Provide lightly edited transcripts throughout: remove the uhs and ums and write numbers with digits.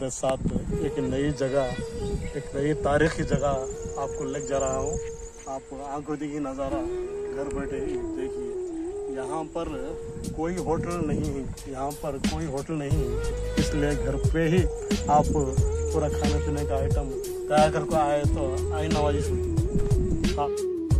मेरे साथ एक नई जगह, एक नई तारीखी जगह आपको लेके जा रहा हूँ। आप आंखों देखी नज़ारा घर बैठे ही देखिए। यहाँ पर कोई होटल नहीं है, यहाँ पर कोई होटल नहीं है, इसलिए घर पे ही आप पूरा खाने पीने का आइटम तैयार करके आए तो आई नवाजी सुनती। हाँ,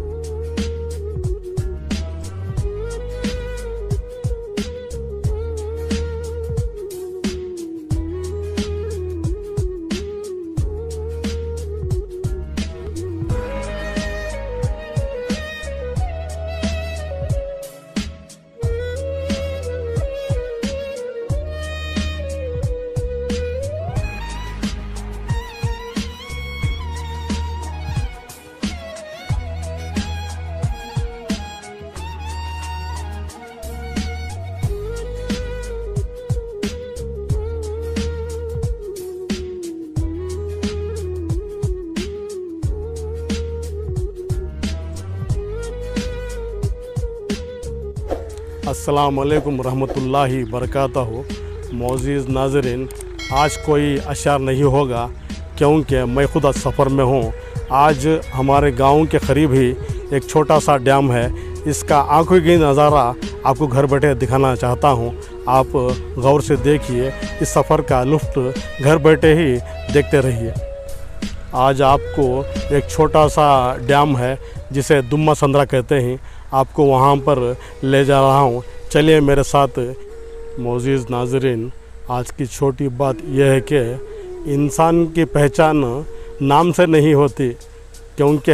अस्सलाम वालेकुम रहमतुल्लाहि बरकातहू। मोअज़्ज़िज़ नाज़रीन, आज कोई अशार नहीं होगा क्योंकि मैं खुद आज सफ़र में हूँ। आज हमारे गांव के करीब ही एक छोटा सा डैम है, इसका आंखों की नज़ारा आपको घर बैठे दिखाना चाहता हूँ। आप गौर से देखिए, इस सफ़र का लुत्फ़ घर बैठे ही देखते रहिए। आज आपको एक छोटा सा डैम है जिसे दुम्मा संद्रा कहते हैं, आपको वहाँ पर ले जा रहा हूँ। चलिए मेरे साथ। मोअज़्ज़िज़ नाज़रीन, आज की छोटी बात यह है कि इंसान की पहचान नाम से नहीं होती, क्योंकि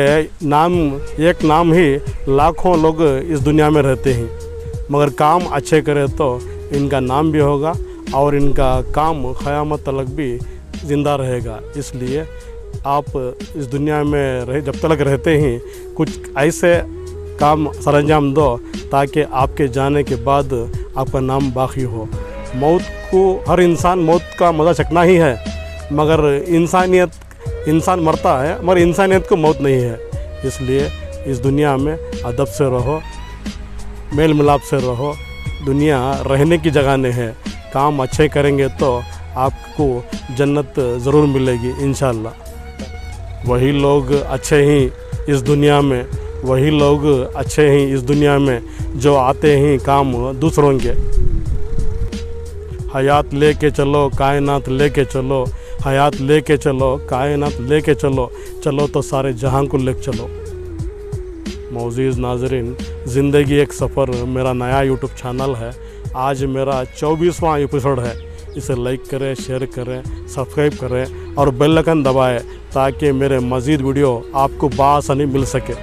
एक नाम ही लाखों लोग इस दुनिया में रहते हैं, मगर काम अच्छे करें तो इनका नाम भी होगा और इनका काम क़यामत तक भी ज़िंदा रहेगा। इसलिए आप इस दुनिया में जब तक रहते हैं कुछ ऐसे काम सरंजाम दो ताकि आपके जाने के बाद आपका नाम बाकी हो। मौत को हर इंसान मौत का मज़ा चखना ही है, मगर इंसान मरता है मगर इंसानियत को मौत नहीं है। इसलिए इस दुनिया में अदब से रहो, मेल मिलाप से रहो। दुनिया रहने की जगह नहीं है, काम अच्छे करेंगे तो आपको जन्नत ज़रूर मिलेगी इंशाअल्लाह। वही लोग अच्छे ही इस दुनिया में, वही लोग अच्छे हैं इस दुनिया में जो आते हैं काम दूसरों के। हयात लेके चलो, कायनात लेके चलो, हयात लेके चलो, कायनात लेके चलो, चलो तो सारे जहां को लेके चलो। मोअज़्ज़िज़ नाज़रीन, ज़िंदगी एक सफ़र मेरा नया यूट्यूब चैनल है। आज मेरा 24वां एपिसोड है। इसे लाइक करें, शेयर करें, सब्सक्राइब करें और बेल आइकन दबाएं ताकि मेरे मज़ीद वीडियो आपको बआसानी मिल सके।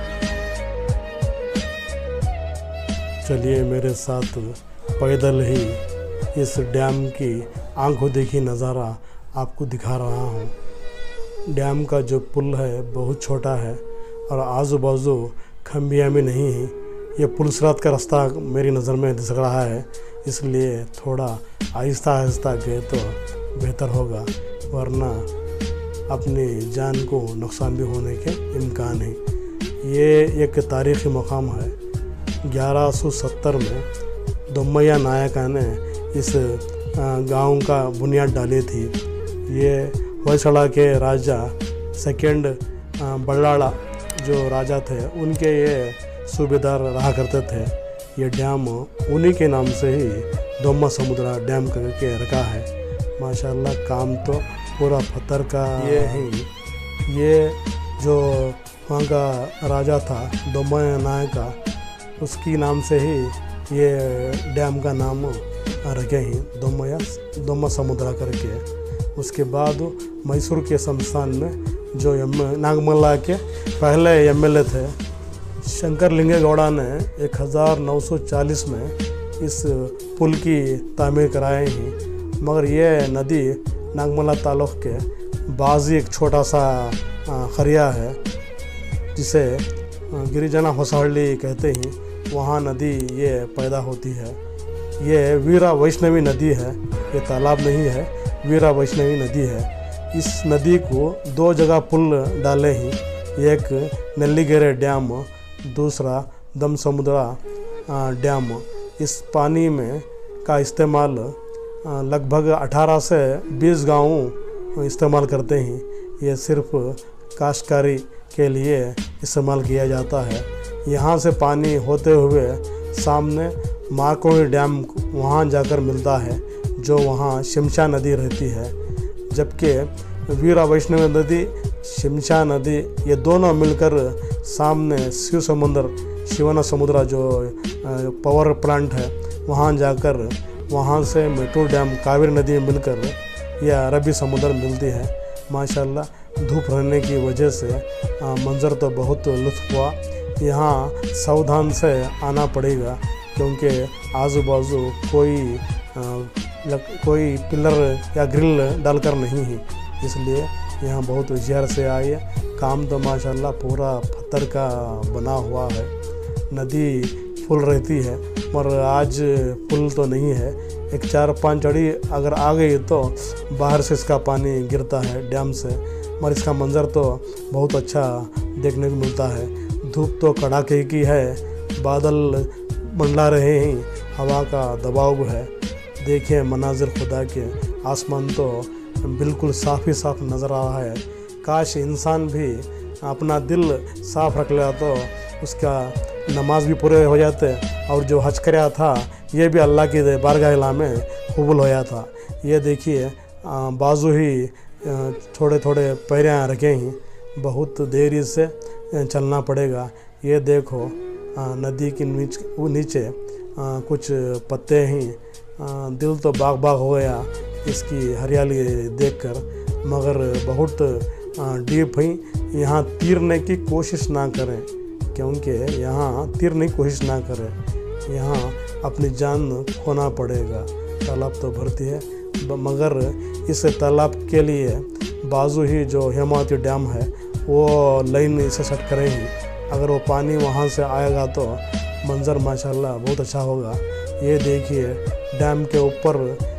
चलिए मेरे साथ पैदल ही इस डैम की आंखों देखी नज़ारा आपको दिखा रहा हूँ। डैम का जो पुल है बहुत छोटा है और आजू बाजू खंबियाँ भी नहीं हैं। ये पुलसरात का रास्ता मेरी नज़र में दिख रहा है, इसलिए थोड़ा आहिस्ता आहिस्ता गए तो बेहतर होगा, वरना अपनी जान को नुकसान भी होने के इम्कान है। ये एक तारीख़ी मकाम है। 1170 में दोमैया नायका ने इस गांव का बुनियाद डाली थी। ये होयसड़ा के राजा सेकंड बल्लाड़ा जो राजा थे, उनके ये सूबेदार रहा करते थे। ये डैम उन्हीं के नाम से ही दोम्मा समुद्रा डैम करके रखा है। माशाल्लाह, काम तो पूरा पत्थर का ये है। ये जो वहाँ का राजा था दोमैया नायका, उसकी नाम से ही ये डैम का नाम रखे हैं, दोम्मा समुद्रा करके। उसके बाद मैसूर के संस्थान में जो नागमल्ला के पहले एमएलए थे शंकर लिंगे गौड़ा ने 1940 में इस पुल की तामीर कराए हैं। मगर ये नदी नागमल्ला तालुक के बाज़ी एक छोटा सा खरिया है जिसे गिरिजना होसाहली कहते हैं, वहाँ नदी ये पैदा होती है। ये वीरा वैष्णवी नदी है, ये तालाब नहीं है, वीरा वैष्णवी नदी है। इस नदी को दो जगह पुल डाले हैं, एक नल्लीगेरे डैम, दूसरा दम समुद्रा डैम। इस पानी में का इस्तेमाल लगभग 18 से 20 गाँवों इस्तेमाल करते हैं। ये सिर्फ काश्तकारी के लिए इस्तेमाल किया जाता है। यहाँ से पानी होते हुए सामने मारकोनी डैम वहाँ जाकर मिलता है, जो वहाँ शिमशा नदी रहती है। जबकि वीरा वैष्णवी नदी, शिमशा नदी, ये दोनों मिलकर सामने शिवना समुद्र जो पावर प्लांट है वहाँ जाकर, वहाँ से मेट्रो डैम कावेरी नदी में मिलकर यह अरबी समुद्र मिलती है। माशाल्लाह धूप रहने की वजह से मंज़र तो बहुत लुत्फ़ हुआ। यहाँ सावधान से आना पड़ेगा, क्योंकि आजू बाजू कोई पिलर या ग्रिल डालकर नहीं है, इसलिए यहाँ बहुत होशियार से आइए। काम तो माशाल्लाह पूरा पत्थर का बना हुआ है। नदी फुल रहती है, पर आज पुल तो नहीं है। एक 4-5 अड़ी अगर आ गई तो बाहर से इसका पानी गिरता है डैम से, मगर इसका मंज़र तो बहुत अच्छा देखने को मिलता है। धूप तो कड़ाके की है, बादल मंडला रहे हैं, हवा का दबाव है। देखिए मनाजिर खुदा के, आसमान तो बिल्कुल साफ़ ही साफ नज़र आ रहा है। काश इंसान भी अपना दिल साफ़ रख लिया तो उसका नमाज भी पूरे हो जाते, और जो हज कराया था ये भी अल्लाह की बारगाह में कबूल होया था। ये देखिए बाजू ही थोड़े थोड़े पैरें रखे हैं, बहुत देरी से चलना पड़ेगा। ये देखो नदी के नीचे कुछ पत्ते हैं। दिल तो बाग बाग हो गया इसकी हरियाली देखकर, मगर बहुत डीप है। यहाँ तीरने की कोशिश ना करें, क्योंकि यहाँ तीरने की कोशिश ना करें, यहाँ अपनी जान खोना पड़ेगा। तालाब तो भरती है, मगर इस तालाब के लिए बाजू ही जो हेमावती डैम है वो लाइन से सेट करेंगे। अगर वो पानी वहाँ से आएगा तो मंज़र माशाल्लाह बहुत अच्छा होगा। ये देखिए डैम के ऊपर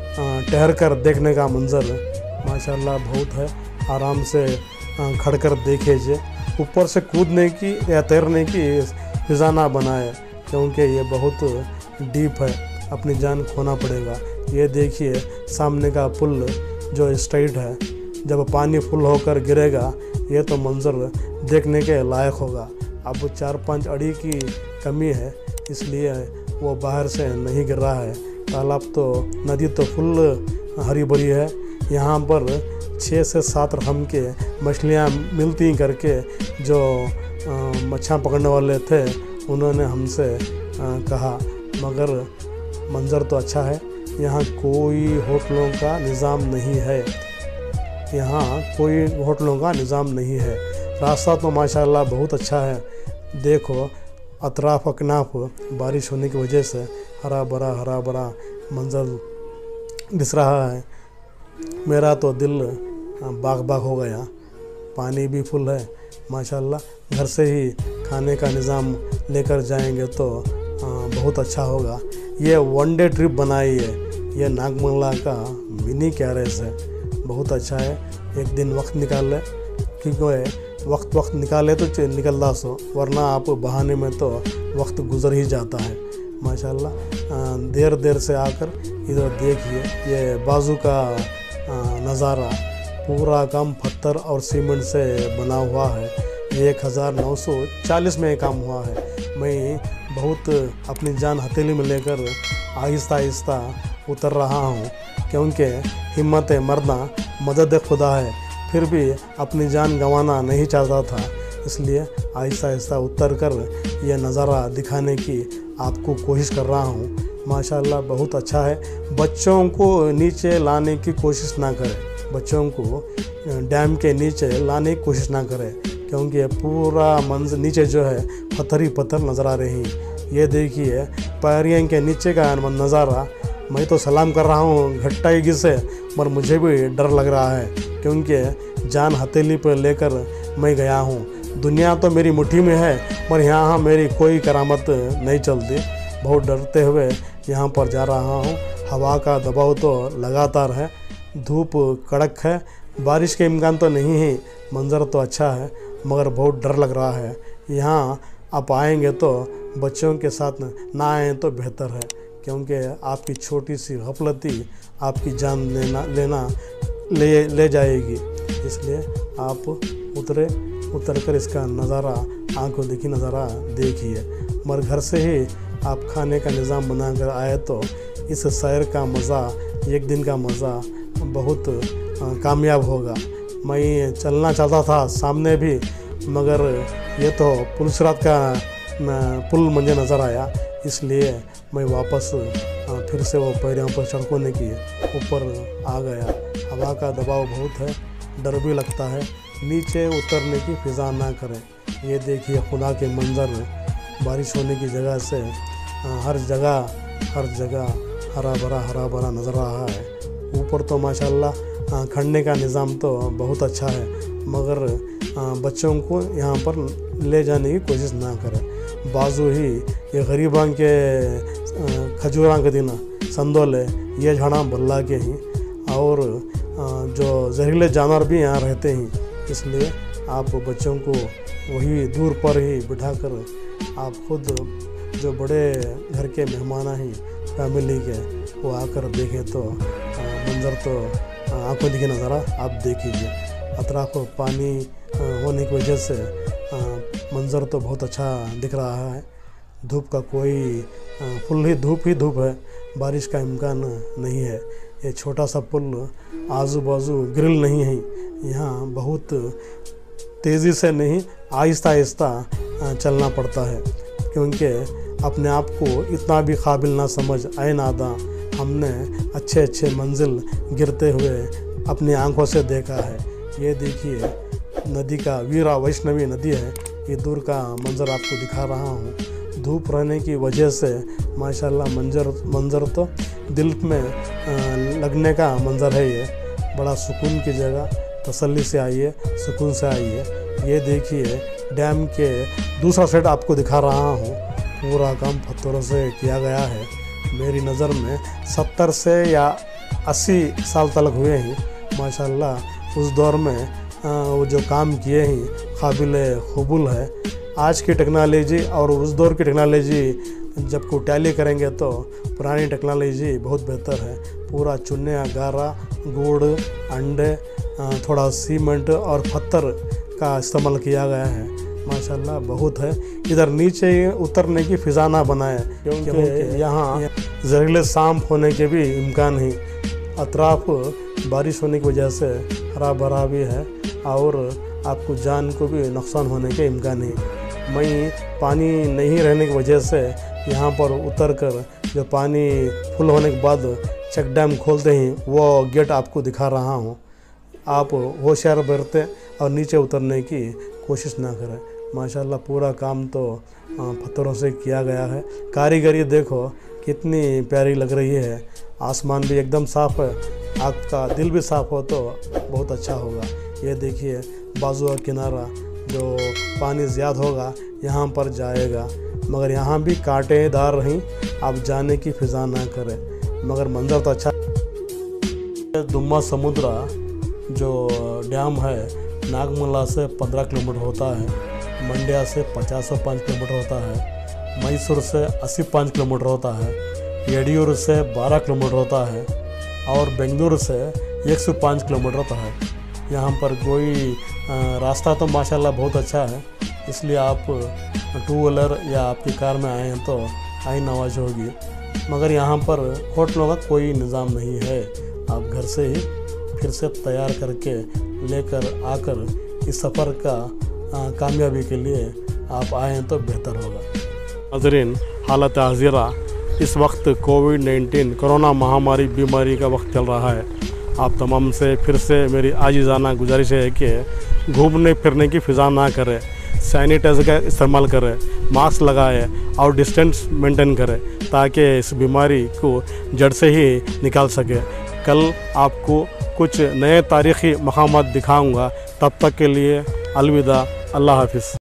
ठहर कर देखने का मंज़र माशाल्लाह बहुत है। आराम से खड़कर देखिए, ऊपर से कूदने की या तैरने की फिज़ा ना बनाए, क्योंकि ये बहुत डीप है, अपनी जान खोना पड़ेगा। ये देखिए सामने का पुल जो स्ट्रेट है, जब पानी फुल होकर गिरेगा ये तो मंज़र देखने के लायक होगा। अब 4-5 अड़ी की कमी है, इसलिए वो बाहर से नहीं गिर रहा है। तालाब तो नदी तो फुल हरी भरी है। यहाँ पर 6 से 7 रकम के मछलियाँ मिलती करके जो मच्छियाँ पकड़ने वाले थे उन्होंने हमसे कहा, मगर मंज़र तो अच्छा है। यहाँ कोई होटलों का निज़ाम नहीं है, यहाँ कोई होटलों का निज़ाम नहीं है। रास्ता तो माशाल्लाह बहुत अच्छा है। देखो अतराफ़ अकनाफ बारिश होने की वजह से हरा भरा मंज़र दिस रहा है। मेरा तो दिल बाग बाग हो गया। पानी भी फुल है माशाल्लाह। घर से ही खाने का निज़ाम लेकर जाएंगे तो बहुत अच्छा होगा। ये 1 डे ट्रिप बनाई है, ये नागमंगला का मिनी कैरेज है, बहुत अच्छा है। एक दिन वक्त निकाल ले, क्योंकि वक्त निकाले तो निकलता सो, वरना आप बहाने में तो वक्त गुजर ही जाता है माशाल्लाह। देर से आकर इधर देखिए, ये बाजू का नज़ारा पूरा काम पत्थर और सीमेंट से बना हुआ है। 1940 में काम हुआ है। मैं बहुत अपनी जान हथेली में लेकर आहिस्ता उतर रहा हूँ, क्योंकि हिम्मत मरना मदद खुदा है। फिर भी अपनी जान गंवाना नहीं चाहता था, इसलिए आहिस्ता उतर कर यह नज़ारा दिखाने की आपको कोशिश कर रहा हूँ। माशाल्लाह बहुत अच्छा है। बच्चों को नीचे लाने की कोशिश ना करें, बच्चों को डैम के नीचे लाने की कोशिश ना करें, क्योंकि पूरा मंजर नीचे जो है पत्थर ही पत्थर नज़र आ रही हैं। ये देखिए पैरियों के नीचे का नज़ारा। मैं तो सलाम कर रहा हूँ घट्टाई से, पर मुझे भी डर लग रहा है, क्योंकि जान हथेली पर लेकर मैं गया हूँ। दुनिया तो मेरी मुट्ठी में है, पर यहाँ मेरी कोई करामत नहीं चलती। बहुत डरते हुए यहाँ पर जा रहा हूँ। हवा का दबाव तो लगातार है, धूप कड़क है, बारिश के इम्कान तो नहीं है। मंज़र तो अच्छा है, मगर बहुत डर लग रहा है। यहाँ आप आएंगे तो बच्चों के साथ ना आएँ तो बेहतर है, क्योंकि आपकी छोटी सी गफलती आपकी जान लेना ले जाएगी। इसलिए आप उतर कर इसका नज़ारा, आंखों देखी नज़ारा देखिए। मगर घर से ही आप खाने का निज़ाम बना कर आए तो इस सैर का मज़ा, एक दिन का मज़ा बहुत कामयाब होगा। मैं चलना चाहता था सामने भी, मगर ये तो पुलसरात का पुल मुझे नज़र आया, इसलिए मैं वापस फिर से वो पैरों पर सड़कों की ऊपर आ गया। हवा का दबाव बहुत है, डर भी लगता है। नीचे उतरने की फिज़ा ना करें। ये देखिए खुदा के मंज़र, बारिश होने की जगह से हर जगह हरा भरा नज़र आ रहा है। ऊपर तो माशाल्लाह खड़ने का निज़ाम तो बहुत अच्छा है, मगर बच्चों को यहाँ पर ले जाने की कोशिश ना करें। बाजू ही ये गरीबां के खजूरां के दिन संदोले ये झाड़ा बल्ला के ही, और जो जहरीले जानवर भी यहाँ रहते हैं, इसलिए आप बच्चों को वही दूर पर ही बिठाकर आप खुद जो बड़े घर के मेहमान हैं फैमिली के, वो आकर देखें तो मंज़र तो आंखों दिखे नज़ारा आप देखिए। अतराफ पानी होने की वजह से मंज़र तो बहुत अच्छा दिख रहा है। धूप का कोई फुल ही धूप है, बारिश का इम्कान नहीं है। ये छोटा सा पुल, आजू बाजू ग्रिल नहीं है, यहाँ बहुत तेज़ी से नहीं, आहिस्ता चलना पड़ता है, क्योंकि अपने आप को इतना भी काबिल ना समझ, आए नादा, हमने अच्छे मंजिल गिरते हुए अपनी आंखों से देखा है। ये देखिए नदी का, वीरा वैष्णवी नदी है, ये दूर का मंज़र आपको दिखा रहा हूँ। धूप रहने की वजह से माशाल्लाह मंज़र तो दिल में लगने का मंज़र है। ये बड़ा सुकून की जगह, तसल्ली से आइए, सुकून से आइए। ये देखिए डैम के दूसरा साइड आपको दिखा रहा हूँ, पूरा काम पत्थरों से किया गया है। मेरी नज़र में 70 से या 80 साल तक हुए हैं माशाल्लाह। उस दौर में वो जो काम किए हैं काबिल कबूल है। आज की टेक्नोलॉजी और उस दौर की टेक्नोलॉजी जब को टैली करेंगे तो पुरानी टेक्नोलॉजी बहुत बेहतर है। पूरा चुन्ने, गारा, गुड़, अंडे, थोड़ा सीमेंट और पत्थर का इस्तेमाल किया गया है। माशाल्लाह बहुत है। इधर नीचे उतरने की फिज़ा ना बनाए, क्योंकि यहाँ जहरीले सांप होने के भी इम्कान है। अतराफ बारिश होने की वजह से हरा भरा भी है, और आपको जान को भी नुकसान होने के इम्कान है। मैं पानी नहीं रहने की वजह से यहाँ पर उतर कर जो पानी फुल होने के बाद चेक डैम खोलते हैं, वो गेट आपको दिखा रहा हूँ। आप होशियार बरतें और नीचे उतरने की कोशिश ना करें। माशाल्लाह पूरा काम तो पत्थरों से किया गया है। कारीगरी देखो कितनी प्यारी लग रही है। आसमान भी एकदम साफ़ है, आपका दिल भी साफ़ हो तो बहुत अच्छा होगा। ये देखिए बाजू का किनारा, जो पानी ज़्यादा होगा यहाँ पर जाएगा, मगर यहाँ भी कांटेदार रहीं, आप जाने की फिज़ा ना करें, मगर मंजर तो अच्छा। दुम्मा समुद्रा जो डैम है नागमला से 15 किलोमीटर होता है, मंड्या से 50-5 किलोमीटर होता है, मैसूर से 85 किलोमीटर होता है, येडियूर से 12 किलोमीटर होता है, और बेंगलुरु से 105 किलोमीटर होता है। यहाँ पर कोई रास्ता तो माशाल्लाह बहुत अच्छा है, इसलिए आप 2 व्हीलर या आपकी कार में आए हैं तो आई नवाज होगी। मगर यहाँ पर होटलों का कोई निज़ाम नहीं है। आप घर से ही फिर से तैयार करके लेकर आकर इस सफ़र का कामयाबी के लिए आप आएँ तो बेहतर होगा। नाज़रीन, हालत हाज़िरा इस वक्त कोविड-19 कोरोना महामारी बीमारी का वक्त चल रहा है। आप तमाम से फिर से मेरी आजिज़ाना गुजारिश है कि घूमने फिरने की फ़िज़ा ना करें, सैनिटाइज़र का इस्तेमाल करें, मास्क लगाएं और डिस्टेंस मेंटेन करें, ताकि इस बीमारी को जड़ से ही निकाल सके। कल आपको कुछ नए तारीख़ी मक़ामात दिखाऊंगा। तब तक के लिए अलविदा, अल्लाह हाफ़िज़।